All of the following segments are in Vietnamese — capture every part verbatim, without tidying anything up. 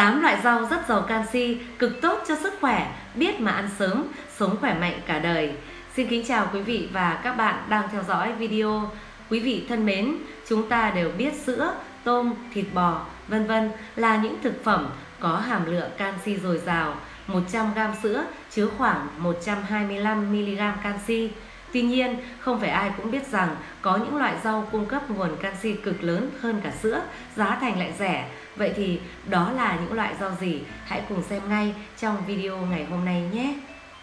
tám loại rau rất giàu canxi, cực tốt cho sức khỏe, biết mà ăn sớm, sống khỏe mạnh cả đời. Xin kính chào quý vị và các bạn đang theo dõi video. Quý vị thân mến, chúng ta đều biết sữa, tôm, thịt bò, vân vân là những thực phẩm có hàm lượng canxi dồi dào. một trăm gam sữa chứa khoảng một trăm hai mươi lăm mi-li-gam canxi. Tuy nhiên, không phải ai cũng biết rằng có những loại rau cung cấp nguồn canxi cực lớn hơn cả sữa, giá thành lại rẻ. Vậy thì đó là những loại rau gì? Hãy cùng xem ngay trong video ngày hôm nay nhé!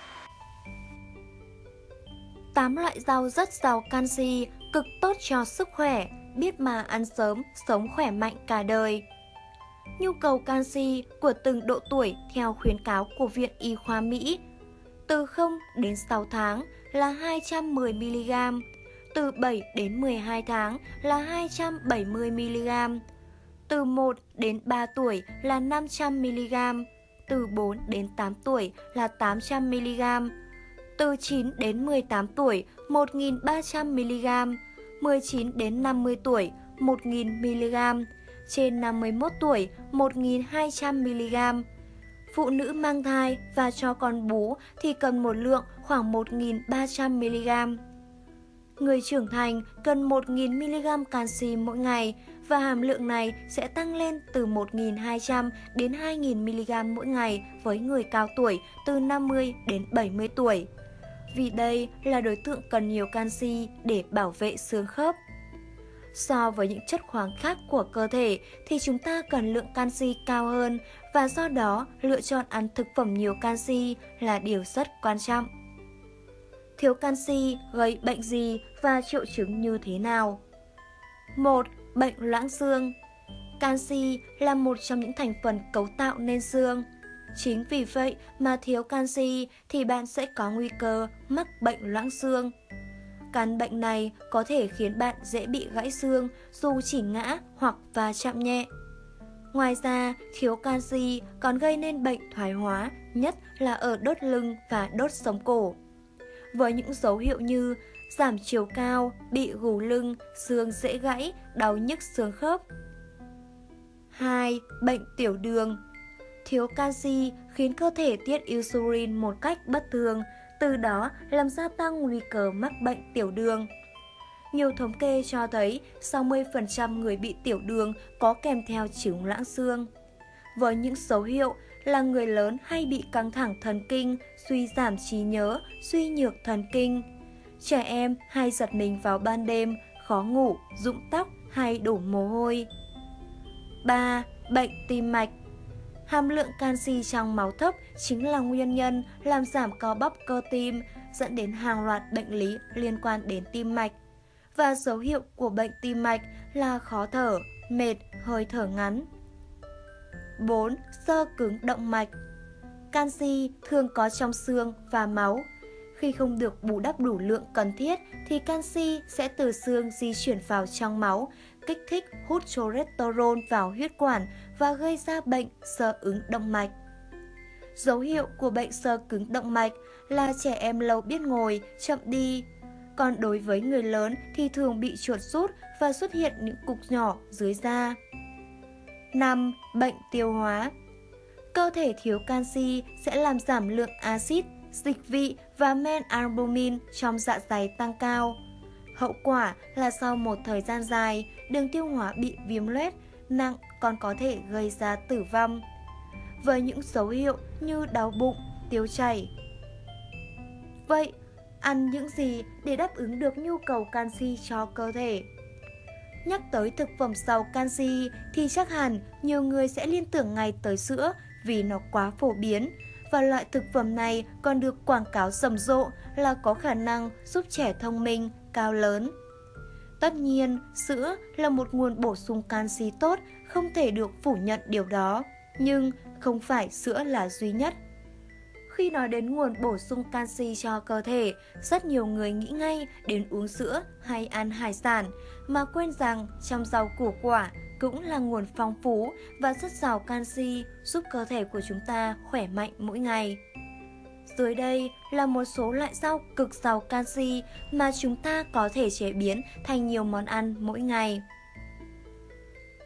tám loại rau rất giàu canxi, cực tốt cho sức khỏe, biết mà ăn sớm, sống khỏe mạnh cả đời. Nhu cầu canxi của từng độ tuổi theo khuyến cáo của Viện Y khoa Mỹ. Từ không đến sáu tháng là hai trăm mười mi-li-gam, từ bảy đến mười hai tháng là hai trăm bảy mươi mi-li-gam, từ một đến ba tuổi là năm trăm mi-li-gam, từ bốn đến tám tuổi là tám trăm mi-li-gam, từ chín đến mười tám tuổi một nghìn ba trăm mi-li-gam, mười chín đến năm mươi tuổi một nghìn mi-li-gam, trên năm mươi mốt tuổi một nghìn hai trăm mi-li-gam. Phụ nữ mang thai và cho con bú thì cần một lượng khoảng một nghìn ba trăm mi-li-gam. Người trưởng thành cần một nghìn mi-li-gam canxi mỗi ngày và hàm lượng này sẽ tăng lên từ một nghìn hai trăm đến hai nghìn mi-li-gam mỗi ngày với người cao tuổi từ năm mươi đến bảy mươi tuổi. Vì đây là đối tượng cần nhiều canxi để bảo vệ xương khớp. So với những chất khoáng khác của cơ thể thì chúng ta cần lượng canxi cao hơn và do đó lựa chọn ăn thực phẩm nhiều canxi là điều rất quan trọng. Thiếu canxi gây bệnh gì và triệu chứng như thế nào? một. Bệnh loãng xương. Canxi là một trong những thành phần cấu tạo nên xương. Chính vì vậy mà thiếu canxi thì bạn sẽ có nguy cơ mắc bệnh loãng xương. Căn bệnh này có thể khiến bạn dễ bị gãy xương dù chỉ ngã hoặc va chạm nhẹ. Ngoài ra, thiếu canxi còn gây nên bệnh thoái hóa, nhất là ở đốt lưng và đốt sống cổ. Với những dấu hiệu như giảm chiều cao, bị gù lưng, xương dễ gãy, đau nhức xương khớp. hai. Bệnh tiểu đường. Thiếu canxi khiến cơ thể tiết insulin một cách bất thường, từ đó làm gia tăng nguy cơ mắc bệnh tiểu đường. Nhiều thống kê cho thấy sáu mươi phần trăm người bị tiểu đường có kèm theo chứng loãng xương. Với những dấu hiệu là người lớn hay bị căng thẳng thần kinh, suy giảm trí nhớ, suy nhược thần kinh. Trẻ em hay giật mình vào ban đêm, khó ngủ, rụng tóc hay đổ mồ hôi. ba. Bệnh tim mạch. Hàm lượng canxi trong máu thấp chính là nguyên nhân làm giảm co bóp cơ tim, dẫn đến hàng loạt bệnh lý liên quan đến tim mạch. Và dấu hiệu của bệnh tim mạch là khó thở, mệt, hơi thở ngắn. bốn. Xơ cứng động mạch. Canxi thường có trong xương và máu. Khi không được bù đắp đủ lượng cần thiết thì canxi sẽ từ xương di chuyển vào trong máu, kích thích hút cholesterol vào huyết quản và gây ra bệnh xơ ứng động mạch. Dấu hiệu của bệnh xơ cứng động mạch là trẻ em lâu biết ngồi, chậm đi. Còn đối với người lớn thì thường bị chuột rút và xuất hiện những cục nhỏ dưới da. năm. Bệnh tiêu hóa. Cơ thể thiếu canxi sẽ làm giảm lượng axit, dịch vị và men albumin trong dạ dày tăng cao. Hậu quả là sau một thời gian dài, đường tiêu hóa bị viêm loét, nặng còn có thể gây ra tử vong. Với những dấu hiệu như đau bụng, tiêu chảy. Vậy, ăn những gì để đáp ứng được nhu cầu canxi cho cơ thể? Nhắc tới thực phẩm giàu canxi thì chắc hẳn nhiều người sẽ liên tưởng ngay tới sữa vì nó quá phổ biến. Và loại thực phẩm này còn được quảng cáo rầm rộ là có khả năng giúp trẻ thông minh, cao lớn. Tất nhiên, sữa là một nguồn bổ sung canxi tốt, không thể được phủ nhận điều đó. Nhưng không phải sữa là duy nhất. Khi nói đến nguồn bổ sung canxi cho cơ thể, rất nhiều người nghĩ ngay đến uống sữa hay ăn hải sản, mà quên rằng trong rau củ quả cũng là nguồn phong phú và rất giàu canxi, giúp cơ thể của chúng ta khỏe mạnh mỗi ngày. Dưới đây là một số loại rau cực giàu canxi mà chúng ta có thể chế biến thành nhiều món ăn mỗi ngày. Top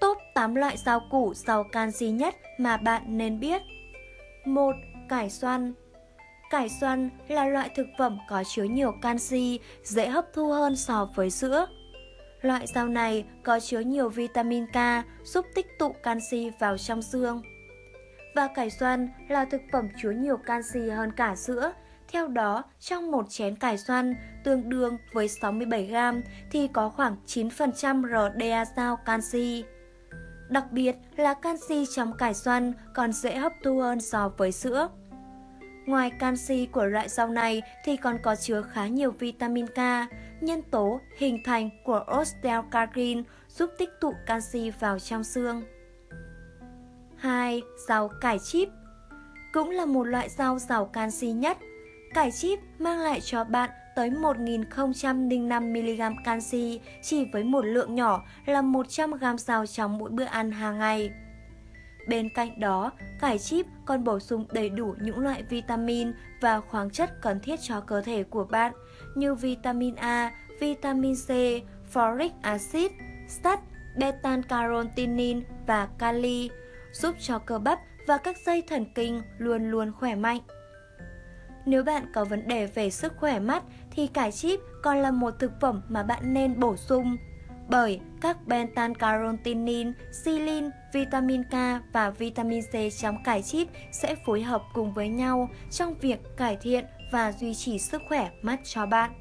tám loại rau củ giàu canxi nhất mà bạn nên biết. một. Cải xoăn. Cải xoăn là loại thực phẩm có chứa nhiều canxi, dễ hấp thu hơn so với sữa. Loại rau này có chứa nhiều vitamin K giúp tích tụ canxi vào trong xương. Và cải xoăn là thực phẩm chứa nhiều canxi hơn cả sữa. Theo đó, trong một chén cải xoăn tương đương với sáu mươi bảy gam thì có khoảng chín phần trăm rờ đê a sao canxi. Đặc biệt là canxi trong cải xoăn còn dễ hấp thu hơn so với sữa. Ngoài canxi của loại rau này thì còn có chứa khá nhiều vitamin K, nhân tố hình thành của osteocalcin giúp tích tụ canxi vào trong xương. hai. Rau cải chip. Cũng là một loại rau giàu canxi nhất. Cải chip mang lại cho bạn tới một nghìn không trăm lẻ năm mi-li-gam canxi chỉ với một lượng nhỏ là một trăm gam rau trong mỗi bữa ăn hàng ngày. Bên cạnh đó, cải chip còn bổ sung đầy đủ những loại vitamin và khoáng chất cần thiết cho cơ thể của bạn như vitamin A, vitamin C, folic acid, sắt, beta-carotene và kali, giúp cho cơ bắp và các dây thần kinh luôn luôn khỏe mạnh. Nếu bạn có vấn đề về sức khỏe mắt thì cải chip còn là một thực phẩm mà bạn nên bổ sung, bởi các beta-carotene, silin, vitamin K và vitamin C trong cải chip sẽ phối hợp cùng với nhau trong việc cải thiện và duy trì sức khỏe mắt cho bạn.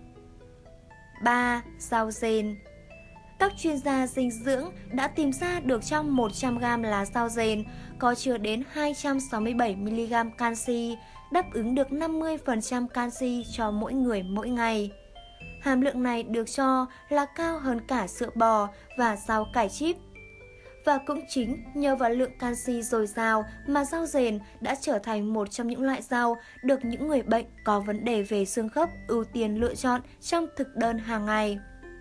ba. Rau dền. Các chuyên gia dinh dưỡng đã tìm ra được trong một trăm gam lá rau dền có chứa đến hai trăm sáu mươi bảy mi-li-gam canxi, đáp ứng được năm mươi phần trăm canxi cho mỗi người mỗi ngày. Hàm lượng này được cho là cao hơn cả sữa bò và rau cải chip. Và cũng chính nhờ vào lượng canxi dồi dào mà rau dền đã trở thành một trong những loại rau được những người bệnh có vấn đề về xương khớp ưu tiên lựa chọn trong thực đơn hàng ngày.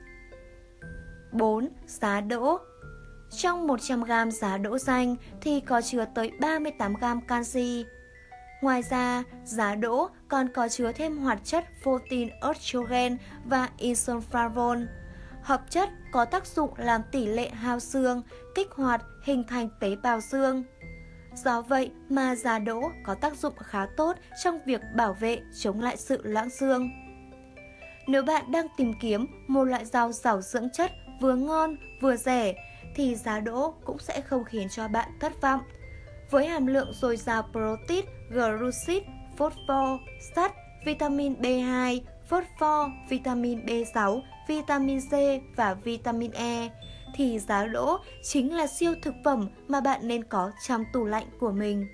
bốn. Giá đỗ. Trong một trăm gam giá đỗ xanh thì có chứa tới ba mươi tám gam canxi. Ngoài ra, giá đỗ còn có chứa thêm hoạt chất photin estrogen và isoflavone. Hợp chất có tác dụng làm tỷ lệ hao xương, kích hoạt hình thành tế bào xương. Do vậy mà giá đỗ có tác dụng khá tốt trong việc bảo vệ chống lại sự loãng xương. Nếu bạn đang tìm kiếm một loại rau giàu dưỡng chất vừa ngon vừa rẻ thì giá đỗ cũng sẽ không khiến cho bạn thất vọng. Với hàm lượng dồi dào protein, glucid, phosphor, sắt, vitamin B hai, phosphor, vitamin B sáu, vitamin C và vitamin E thì giá đỗ chính là siêu thực phẩm mà bạn nên có trong tủ lạnh của mình.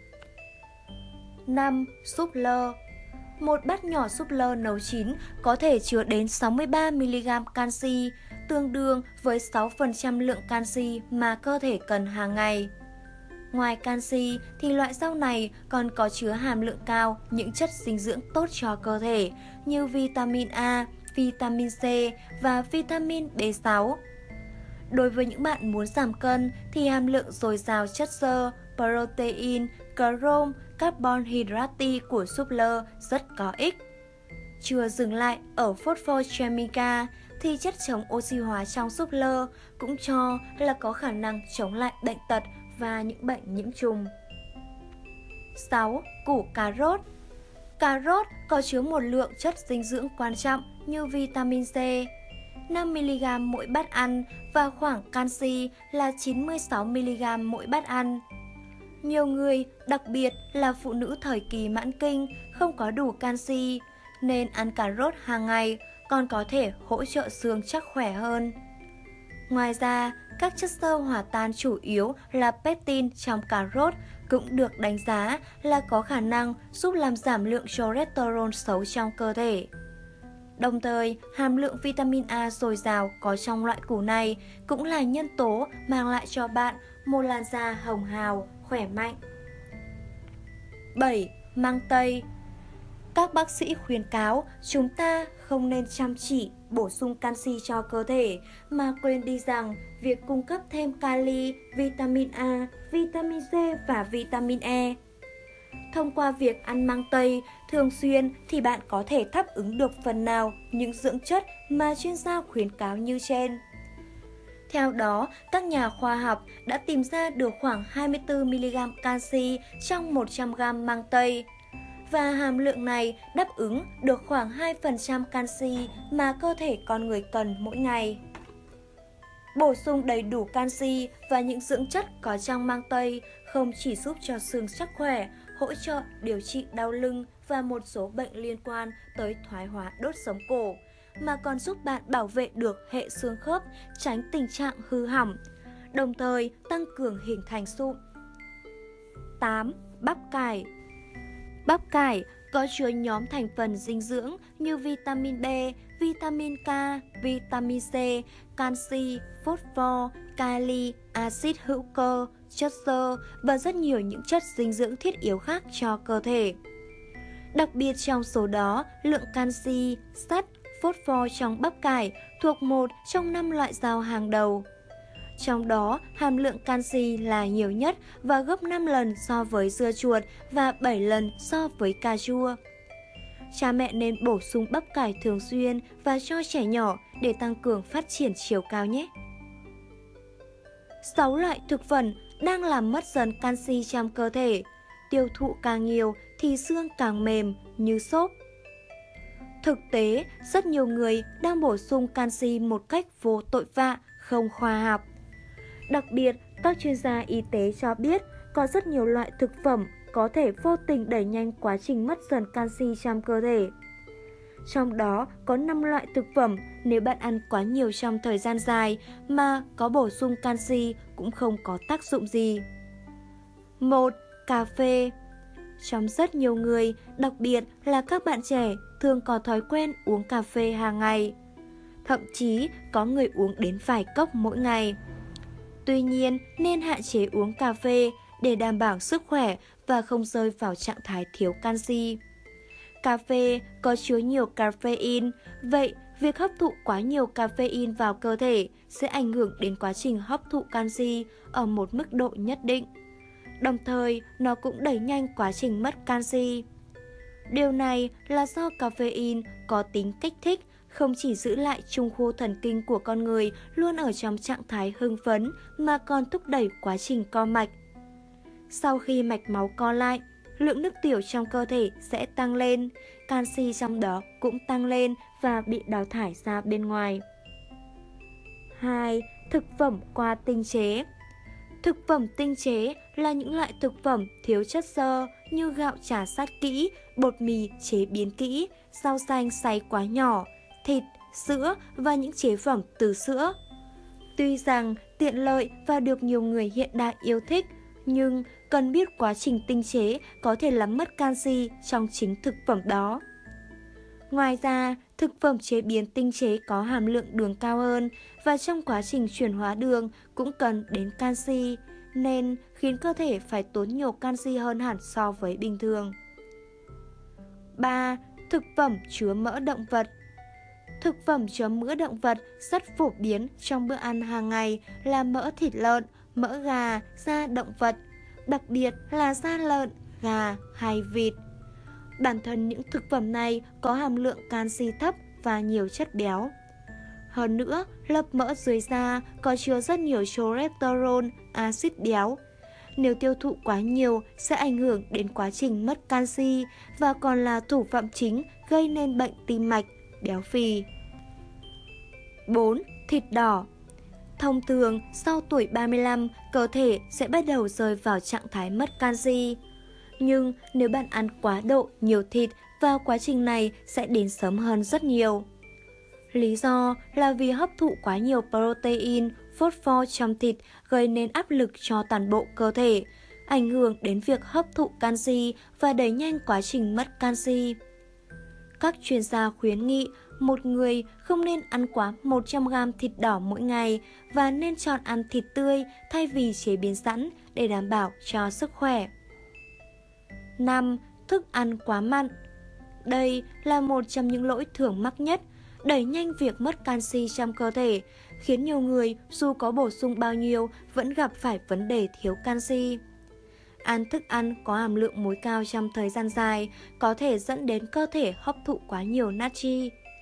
năm. Súp lơ. Một bát nhỏ súp lơ nấu chín có thể chứa đến sáu mươi ba mi-li-gam canxi, tương đương với sáu phần trăm lượng canxi mà cơ thể cần hàng ngày. Ngoài canxi thì loại rau này còn có chứa hàm lượng cao những chất dinh dưỡng tốt cho cơ thể như vitamin A, vitamin C và vitamin B sáu. Đối với những bạn muốn giảm cân thì hàm lượng dồi dào chất xơ, protein, chrome, carbon hydrate của súp lơ rất có ích. Chưa dừng lại ở phosphochemica thì chất chống oxy hóa trong súp lơ cũng cho là có khả năng chống lại bệnh tật và những bệnh nhiễm trùng. sáu. Củ cà rốt. Cà rốt có chứa một lượng chất dinh dưỡng quan trọng như vitamin C, năm mi-li-gam mỗi bát ăn và khoảng canxi là chín mươi sáu mi-li-gam mỗi bát ăn. Nhiều người, đặc biệt là phụ nữ thời kỳ mãn kinh, không có đủ canxi, nên ăn cà rốt hàng ngày còn có thể hỗ trợ xương chắc khỏe hơn. Ngoài ra, các chất xơ hòa tan chủ yếu là pectin trong cà rốt cũng được đánh giá là có khả năng giúp làm giảm lượng cholesterol xấu trong cơ thể. Đồng thời, hàm lượng vitamin A dồi dào có trong loại củ này cũng là nhân tố mang lại cho bạn một làn da hồng hào, khỏe mạnh. bảy. Măng tây. Các bác sĩ khuyến cáo chúng ta không nên chăm chỉ bổ sung canxi cho cơ thể mà quên đi rằng việc cung cấp thêm kali, vitamin A, vitamin C và vitamin E. Thông qua việc ăn măng tây thường xuyên thì bạn có thể đáp ứng được phần nào những dưỡng chất mà chuyên gia khuyến cáo như trên. Theo đó, các nhà khoa học đã tìm ra được khoảng hai mươi tư mi-li-gam canxi trong một trăm gam măng tây. Và hàm lượng này đáp ứng được khoảng hai phần trăm canxi mà cơ thể con người cần mỗi ngày. Bổ sung đầy đủ canxi và những dưỡng chất có trong măng tây không chỉ giúp cho xương chắc khỏe, hỗ trợ điều trị đau lưng và một số bệnh liên quan tới thoái hóa đốt sống cổ, mà còn giúp bạn bảo vệ được hệ xương khớp, tránh tình trạng hư hỏng, đồng thời tăng cường hình thành sụn. tám. Bắp cải. Bắp cải có chứa nhóm thành phần dinh dưỡng như vitamin B, vitamin K, vitamin C, canxi, phosphor, kali, axit hữu cơ, chất xơ và rất nhiều những chất dinh dưỡng thiết yếu khác cho cơ thể. Đặc biệt trong số đó, lượng canxi, sắt, phosphor trong bắp cải thuộc một trong năm loại rau hàng đầu. Trong đó, hàm lượng canxi là nhiều nhất và gấp năm lần so với dưa chuột và bảy lần so với cà chua. Cha mẹ nên bổ sung bắp cải thường xuyên và cho trẻ nhỏ để tăng cường phát triển chiều cao nhé. sáu loại thực phẩm đang làm mất dần canxi trong cơ thể. Tiêu thụ càng nhiều thì xương càng mềm như xốp. Thực tế, rất nhiều người đang bổ sung canxi một cách vô tội vạ, không khoa học. Đặc biệt, các chuyên gia y tế cho biết có rất nhiều loại thực phẩm có thể vô tình đẩy nhanh quá trình mất dần canxi trong cơ thể. Trong đó có năm loại thực phẩm nếu bạn ăn quá nhiều trong thời gian dài mà có bổ sung canxi cũng không có tác dụng gì. một. Cà phê. Trong rất nhiều người, đặc biệt là các bạn trẻ, thường có thói quen uống cà phê hàng ngày. Thậm chí có người uống đến vài cốc mỗi ngày. Tuy nhiên, nên hạn chế uống cà phê để đảm bảo sức khỏe và không rơi vào trạng thái thiếu canxi. Cà phê có chứa nhiều caffeine, vậy việc hấp thụ quá nhiều caffeine vào cơ thể sẽ ảnh hưởng đến quá trình hấp thụ canxi ở một mức độ nhất định. Đồng thời, nó cũng đẩy nhanh quá trình mất canxi. Điều này là do caffeine có tính kích thích, không chỉ giữ lại trung khu thần kinh của con người luôn ở trong trạng thái hưng phấn mà còn thúc đẩy quá trình co mạch. Sau khi mạch máu co lại, lượng nước tiểu trong cơ thể sẽ tăng lên, canxi trong đó cũng tăng lên và bị đào thải ra bên ngoài. hai. Thực phẩm qua tinh chế. Thực phẩm tinh chế là những loại thực phẩm thiếu chất xơ như gạo chả sát kỹ, bột mì chế biến kỹ, rau xanh xay quá nhỏ, thịt, sữa và những chế phẩm từ sữa. Tuy rằng tiện lợi và được nhiều người hiện đại yêu thích, nhưng cần biết quá trình tinh chế có thể làm mất canxi trong chính thực phẩm đó. Ngoài ra, thực phẩm chế biến tinh chế có hàm lượng đường cao hơn và trong quá trình chuyển hóa đường cũng cần đến canxi, nên khiến cơ thể phải tốn nhiều canxi hơn hẳn so với bình thường. ba. Thực phẩm chứa mỡ động vật. Thực phẩm chứa mỡ động vật rất phổ biến trong bữa ăn hàng ngày là mỡ thịt lợn, mỡ gà, da động vật, đặc biệt là da lợn, gà hay vịt. Bản thân những thực phẩm này có hàm lượng canxi thấp và nhiều chất béo. Hơn nữa, lớp mỡ dưới da có chứa rất nhiều cholesterol, axit béo. Nếu tiêu thụ quá nhiều sẽ ảnh hưởng đến quá trình mất canxi và còn là thủ phạm chính gây nên bệnh tim mạch, béo phì. bốn. Thịt đỏ. Thông thường, sau tuổi ba mươi lăm, cơ thể sẽ bắt đầu rơi vào trạng thái mất canxi. Nhưng nếu bạn ăn quá độ nhiều thịt vào quá trình này sẽ đến sớm hơn rất nhiều. Lý do là vì hấp thụ quá nhiều protein, phosphor trong thịt gây nên áp lực cho toàn bộ cơ thể, ảnh hưởng đến việc hấp thụ canxi và đẩy nhanh quá trình mất canxi. Các chuyên gia khuyến nghị một người không nên ăn quá một trăm gam thịt đỏ mỗi ngày và nên chọn ăn thịt tươi thay vì chế biến sẵn để đảm bảo cho sức khỏe. năm. Thức ăn quá mặn. Đây là một trong những lỗi thường mắc nhất, đẩy nhanh việc mất canxi trong cơ thể, khiến nhiều người dù có bổ sung bao nhiêu vẫn gặp phải vấn đề thiếu canxi. Ăn thức ăn có hàm lượng muối cao trong thời gian dài có thể dẫn đến cơ thể hấp thụ quá nhiều natri.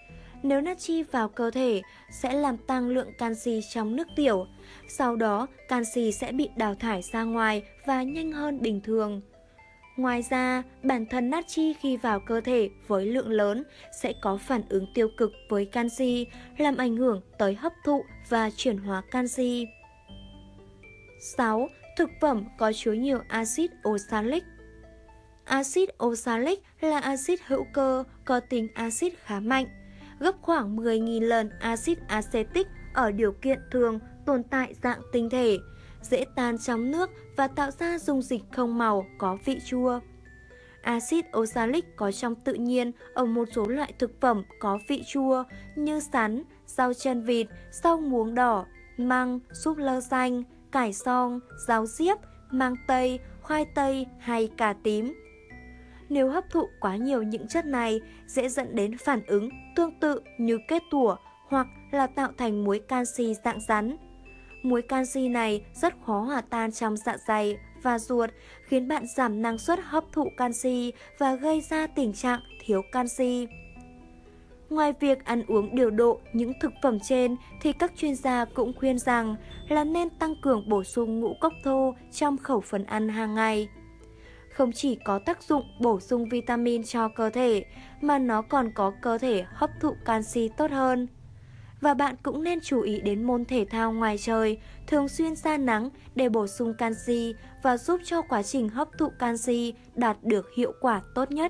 Nếu natri vào cơ thể sẽ làm tăng lượng canxi trong nước tiểu, sau đó canxi sẽ bị đào thải ra ngoài và nhanh hơn bình thường. Ngoài ra, bản thân natri khi vào cơ thể với lượng lớn sẽ có phản ứng tiêu cực với canxi, làm ảnh hưởng tới hấp thụ và chuyển hóa canxi. sáu. Thực phẩm có chứa nhiều axit oxalic. Axit oxalic là axit hữu cơ có tính axit khá mạnh, gấp khoảng mười nghìn lần axit acetic ở điều kiện thường tồn tại dạng tinh thể, dễ tan trong nước và tạo ra dung dịch không màu có vị chua. Axit oxalic có trong tự nhiên ở một số loại thực phẩm có vị chua như sắn, rau chân vịt, rau muống đỏ, măng, súp lơ xanh, cải xoong, rau diếp, mang tây, khoai tây hay cà tím. Nếu hấp thụ quá nhiều những chất này sẽ dẫn đến phản ứng tương tự như kết tủa hoặc là tạo thành muối canxi dạng rắn. Muối canxi này rất khó hòa tan trong dạ dày và ruột, khiến bạn giảm năng suất hấp thụ canxi và gây ra tình trạng thiếu canxi. Ngoài việc ăn uống điều độ những thực phẩm trên thì các chuyên gia cũng khuyên rằng là nên tăng cường bổ sung ngũ cốc thô trong khẩu phần ăn hàng ngày. Không chỉ có tác dụng bổ sung vitamin cho cơ thể mà nó còn có cơ thể hấp thụ canxi tốt hơn. Và bạn cũng nên chú ý đến môn thể thao ngoài trời, thường xuyên ra nắng để bổ sung canxi và giúp cho quá trình hấp thụ canxi đạt được hiệu quả tốt nhất.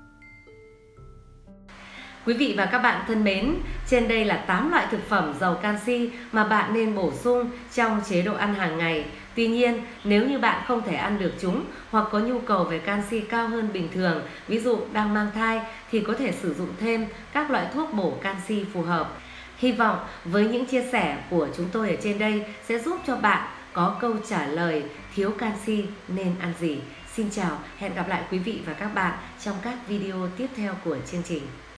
Quý vị và các bạn thân mến, trên đây là tám loại thực phẩm giàu canxi mà bạn nên bổ sung trong chế độ ăn hàng ngày. Tuy nhiên, nếu như bạn không thể ăn được chúng hoặc có nhu cầu về canxi cao hơn bình thường, ví dụ đang mang thai, thì có thể sử dụng thêm các loại thuốc bổ canxi phù hợp. Hy vọng với những chia sẻ của chúng tôi ở trên đây sẽ giúp cho bạn có câu trả lời thiếu canxi nên ăn gì. Xin chào, hẹn gặp lại quý vị và các bạn trong các video tiếp theo của chương trình.